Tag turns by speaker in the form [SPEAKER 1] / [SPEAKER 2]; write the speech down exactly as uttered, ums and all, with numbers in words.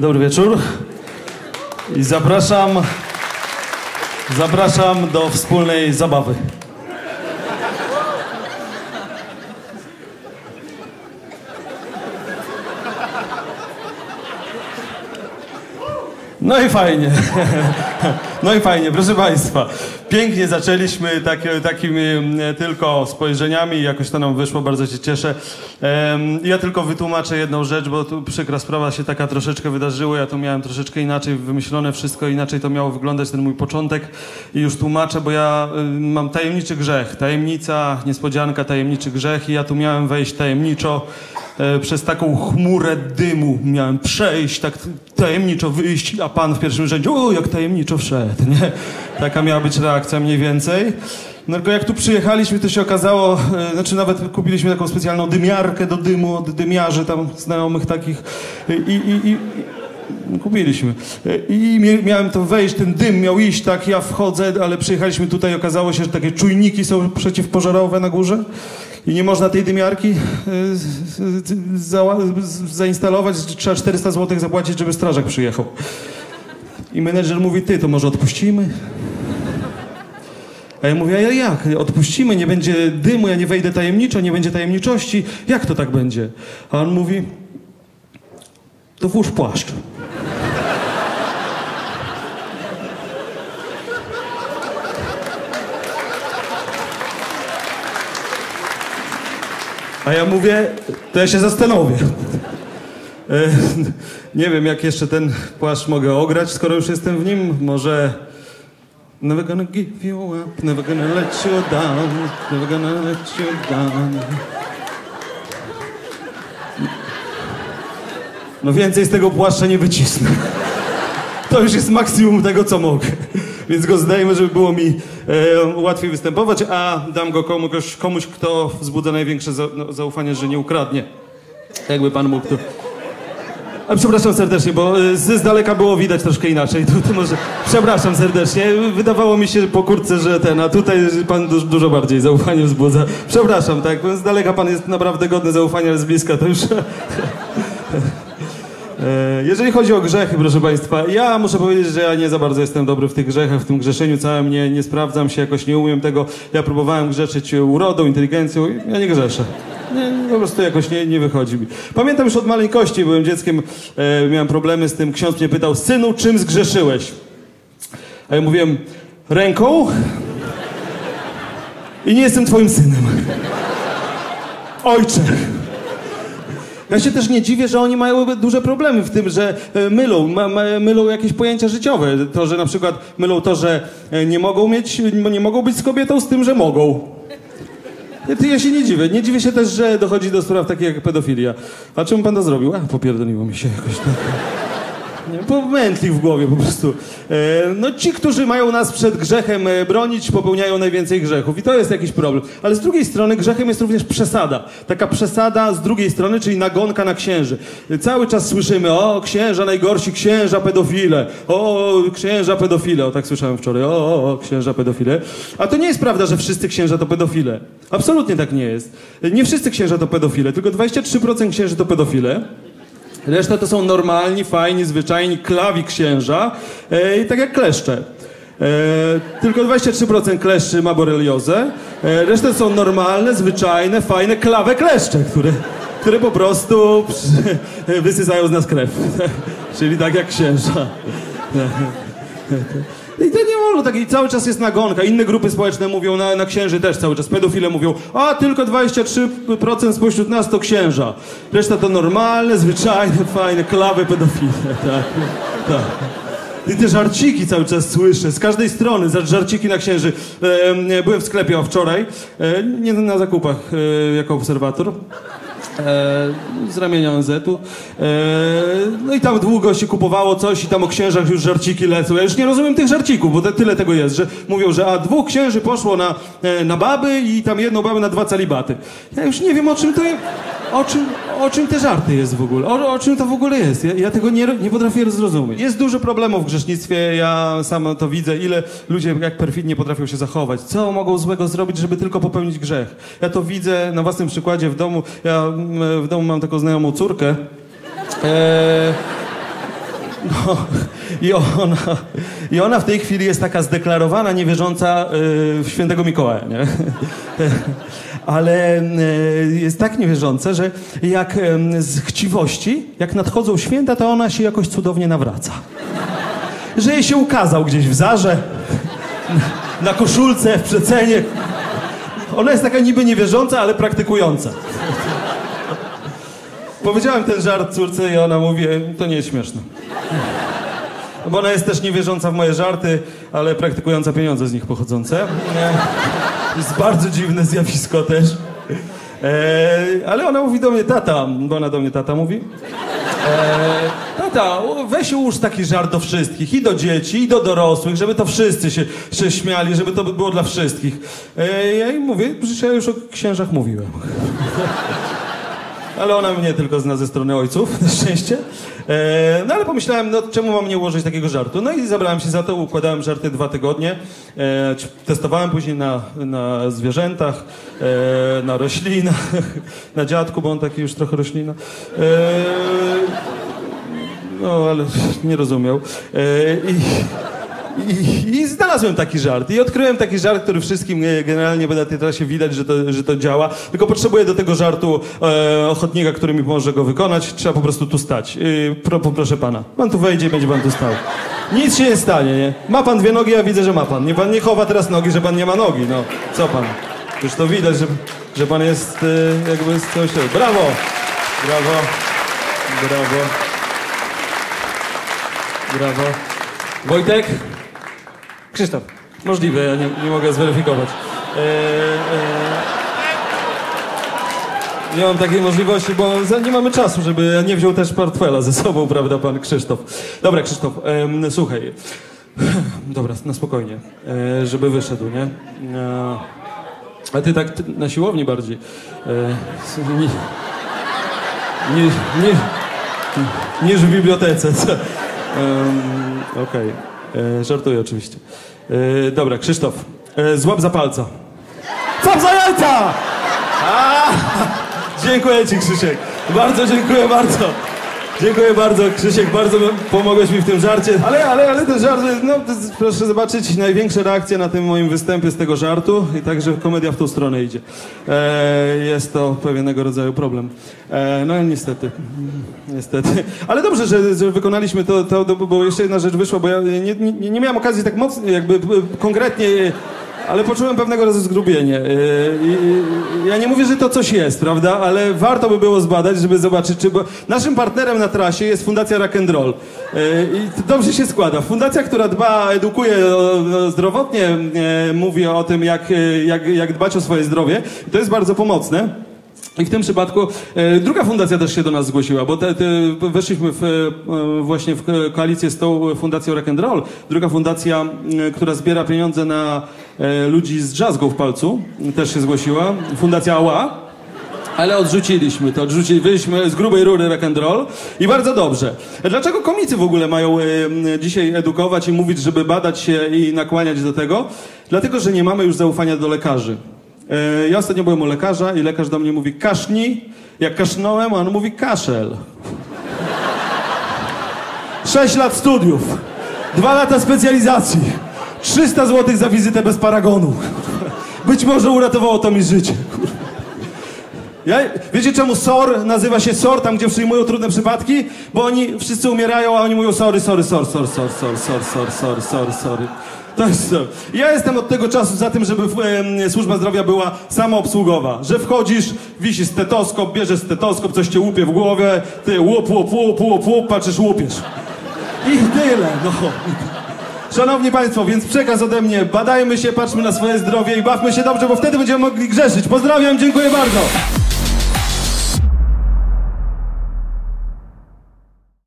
[SPEAKER 1] Dobry wieczór. I zapraszam, zapraszam do wspólnej zabawy. No i fajnie. No i fajnie, proszę Państwa. Pięknie zaczęliśmy taki, takimi tylko spojrzeniami i jakoś to nam wyszło, bardzo się cieszę. Ja tylko wytłumaczę jedną rzecz, bo tu przykra sprawa się taka troszeczkę wydarzyła. Ja to miałem troszeczkę inaczej wymyślone, wszystko inaczej to miało wyglądać, ten mój początek. I już tłumaczę, bo ja mam tajemniczy grzech. Tajemnica, niespodzianka, tajemniczy grzech i ja tu miałem wejść tajemniczo. Przez taką chmurę dymu miałem przejść, tak tajemniczo wyjść, a pan w pierwszym rzędzie, o, jak tajemniczo wszedł, nie? Taka miała być reakcja mniej więcej. No tylko jak tu przyjechaliśmy, to się okazało, znaczy nawet kupiliśmy taką specjalną dymiarkę do dymu od dymiarzy tam znajomych takich i, i, i, i kupiliśmy. I miałem to wejść, ten dym miał iść, tak, ja wchodzę, ale przyjechaliśmy tutaj, okazało się, że takie czujniki są przeciwpożarowe na górze. I nie można tej dymiarki y, za, zainstalować, trzeba czterysta złotych zapłacić, żeby strażak przyjechał. I menedżer mówi, ty, to może odpuścimy? A ja mówię, a jak? Odpuścimy, nie będzie dymu, ja nie wejdę tajemniczo, nie będzie tajemniczości. Jak to tak będzie? A on mówi, to włóż płaszcz. A ja mówię, to ja się zastanowię. E, nie wiem, jak jeszcze ten płaszcz mogę ograć, skoro już jestem w nim. Może... Never gonna give you up, never gonna let you down, never gonna let you down. No więcej z tego płaszcza nie wycisnę. To już jest maksimum tego, co mogę. Więc go zdejmę, żeby było mi e, łatwiej występować, a dam go komuś, komuś kto wzbudza największe za, no, zaufanie, że nie ukradnie. Jakby pan mógł tu... A przepraszam serdecznie, bo z, z daleka było widać troszkę inaczej. Tu, tu może... Przepraszam serdecznie. Wydawało mi się po kurtce, że ten, a tutaj pan du, dużo bardziej zaufanie wzbudza. Przepraszam, tak? Z daleka pan jest naprawdę godny zaufania, ale z bliska to już... Jeżeli chodzi o grzechy, proszę Państwa, ja muszę powiedzieć, że ja nie za bardzo jestem dobry w tych grzechach, w tym grzeszeniu całym, nie, nie sprawdzam się, jakoś nie umiem tego. Ja próbowałem grzeszyć urodą, inteligencją, ja nie grzeszę. Nie, po prostu jakoś nie, nie wychodzi mi. Pamiętam już od maleńkości, byłem dzieckiem, e, miałem problemy z tym, ksiądz mnie pytał, synu, czym zgrzeszyłeś? A ja mówiłem, ręką i nie jestem twoim synem. Ojcze. Ja się też nie dziwię, że oni mają duże problemy w tym, że mylą, ma, ma, mylą jakieś pojęcia życiowe. To, że na przykład mylą to, że nie mogą mieć, nie mogą być z kobietą z tym, że mogą. Ja się nie dziwię. Nie dziwię się też, że dochodzi do spraw takich jak pedofilia. A czemu pan to zrobił? A, popierdoliło mi się jakoś tak. Pomętli w głowie po prostu. E, no ci, którzy mają nas przed grzechem bronić, popełniają najwięcej grzechów i to jest jakiś problem. Ale z drugiej strony grzechem jest również przesada. Taka przesada z drugiej strony, czyli nagonka na księży. Cały czas słyszymy, o księża najgorsi, księża pedofile, o księża pedofile, o tak słyszałem wczoraj, o, o, o księża pedofile. A to nie jest prawda, że wszyscy księża to pedofile. Absolutnie tak nie jest. Nie wszyscy księża to pedofile, tylko dwadzieścia trzy procent księży to pedofile. Reszta to są normalni, fajni, zwyczajni, klawi księża, e, i tak jak kleszcze. E, tylko dwadzieścia trzy procent kleszczy ma boreliozę, e, reszta to są normalne, zwyczajne, fajne, klawe kleszcze, które, które po prostu przy, wysysają z nas krew. Czyli tak jak księża. I to nie wolno, tak, i cały czas jest nagonka. Inne grupy społeczne mówią, na, na księży też cały czas, pedofile mówią, a tylko dwadzieścia trzy procent spośród nas to księża. Reszta to normalne, zwyczajne, fajne, klawe pedofile, tak, tak. I te żarciki cały czas słyszę, z każdej strony, żarciki na księży. E, byłem w sklepie wczoraj, e, nie na zakupach, e, jako obserwator. E, z ramienia O N Z-u. E, no i tam dwóch gości kupowało coś i tam o księżach już żarciki lecą. Ja już nie rozumiem tych żarcików, bo te, tyle tego jest, że mówią, że a dwóch księży poszło na, e, na baby i tam jedną babę na dwa celibaty. Ja już nie wiem, o czym to jest, o czym, o czym te żarty jest w ogóle, o, o czym to w ogóle jest. Ja, ja tego nie, nie potrafię zrozumieć. Jest dużo problemów w grzesznictwie, ja sam to widzę, ile ludzie jak perfidnie potrafią się zachować. Co mogą złego zrobić, żeby tylko popełnić grzech? Ja to widzę na własnym przykładzie w domu. Ja w domu mam taką znajomą córkę. E, No, i ona, i ona w tej chwili jest taka zdeklarowana, niewierząca yy, w świętego Mikołaja, nie? Ale yy, jest tak niewierząca, że jak yy, z chciwości, jak nadchodzą święta, to ona się jakoś cudownie nawraca. Że jej się ukazał gdzieś w Zarze, na, na koszulce, w przecenie. Ona jest taka niby niewierząca, ale praktykująca. Powiedziałem ten żart córce i ona mówi, to nie jest śmieszne. Bo ona jest też niewierząca w moje żarty, ale praktykująca pieniądze z nich pochodzące. Jest bardzo dziwne zjawisko też. E, ale ona mówi do mnie, tata, bo ona do mnie tata mówi. E, tata, weź ułóż taki żart do wszystkich, i do dzieci, i do dorosłych, żeby to wszyscy się, się śmiali, żeby to było dla wszystkich. E, ja im mówię, że ja już o księżach mówiłem. Ale ona mnie tylko zna ze strony ojców, na szczęście. E, no ale pomyślałem, no czemu mam nie ułożyć takiego żartu? No i zabrałem się za to, układałem żarty dwa tygodnie. E, testowałem później na, na zwierzętach, e, na roślinach, na dziadku, bo on taki już trochę roślina. E, no ale nie rozumiał. E, i... I, I znalazłem taki żart. I odkryłem taki żart, który wszystkim generalnie na tej trasie widać, że to, że to działa. Tylko potrzebuję do tego żartu e, ochotnika, który mi pomoże go wykonać. Trzeba po prostu tu stać. E, pro, poproszę pana. Pan tu wejdzie i będzie pan tu stał. Nic się nie stanie, nie? Ma pan dwie nogi, ja widzę, że ma pan. Nie, pan nie chowa teraz nogi, że pan nie ma nogi. No, co pan? Już to widać, że, że pan jest e, jakby z coś... Brawo! Brawo! Brawo! Brawo! Wojtek? Krzysztof. Możliwe, ja nie, nie mogę zweryfikować. E, e, nie mam takiej możliwości, bo za, nie mamy czasu, żeby nie wziął też portfela ze sobą, prawda, pan Krzysztof. Dobra, Krzysztof, e, słuchaj. Dobra, na spokojnie, e, żeby wyszedł, nie? E, a ty tak ty, na siłowni bardziej. E, ni, ni, ni, niż w bibliotece. E, Okej. Okay. E, żartuję oczywiście. E, dobra, Krzysztof, e, złap za palca. Złap za jajca! A, dziękuję ci, Krzysiek. Bardzo dziękuję, bardzo. Dziękuję bardzo, Krzysiek, bardzo pomogłeś mi w tym żarcie. Ale, ale, ale ten żart, no proszę zobaczyć, największe reakcje na tym moim występie z tego żartu i także komedia w tą stronę idzie. E, jest to pewnego rodzaju problem. E, no niestety, niestety. Ale dobrze, że, że wykonaliśmy to, to, bo jeszcze jedna rzecz wyszła, bo ja nie, nie, nie miałem okazji tak mocno, jakby konkretnie... Ale poczułem pewnego rodzaju zgrubienie. Yy, ja nie mówię, że to coś jest, prawda? Ale warto by było zbadać, żeby zobaczyć, czy... Bo naszym partnerem na trasie jest Fundacja Rock and Roll. Yy, I to dobrze się składa. Fundacja, która dba, edukuje zdrowotnie, yy, mówi o tym, jak, jak, jak dbać o swoje zdrowie. I to jest bardzo pomocne. I w tym przypadku e, druga fundacja też się do nas zgłosiła, bo te, te, weszliśmy w, e, właśnie w koalicję z tą Fundacją Rock and Roll. Druga fundacja, e, która zbiera pieniądze na e, ludzi z drzazgą w palcu, też się zgłosiła. Fundacja Ała. Ale odrzuciliśmy to, odrzucili, wyszliśmy z grubej rury rock and roll i bardzo dobrze. Dlaczego komicy w ogóle mają e, dzisiaj edukować i mówić, żeby badać się i nakłaniać do tego? Dlatego, że nie mamy już zaufania do lekarzy. E, ja ostatnio byłem u lekarza i lekarz do mnie mówi kasznij. Jak kasznąłem, a on mówi kaszel. Sześć lat studiów, dwa lata specjalizacji, trzysta złotych za wizytę bez paragonu. Być może uratowało to mi życie. Ja, wiecie czemu S O R nazywa się S O R, tam gdzie przyjmują trudne przypadki? Bo oni wszyscy umierają, a oni mówią sorry, sorry, sorry, sorry, sorry, sorry, sorry, sorry, sorry, sorry, sorry. To jest to. Ja jestem od tego czasu za tym, żeby e, służba zdrowia była samoobsługowa. Że wchodzisz, wisi stetoskop, bierzesz stetoskop, coś cię łupie w głowie, ty łup, łup, łup, łup, łup, patrzysz, łupiesz. I tyle, no. Szanowni Państwo, więc przekaz ode mnie, badajmy się, patrzmy na swoje zdrowie i bawmy się dobrze, bo wtedy będziemy mogli grzeszyć. Pozdrawiam, dziękuję bardzo.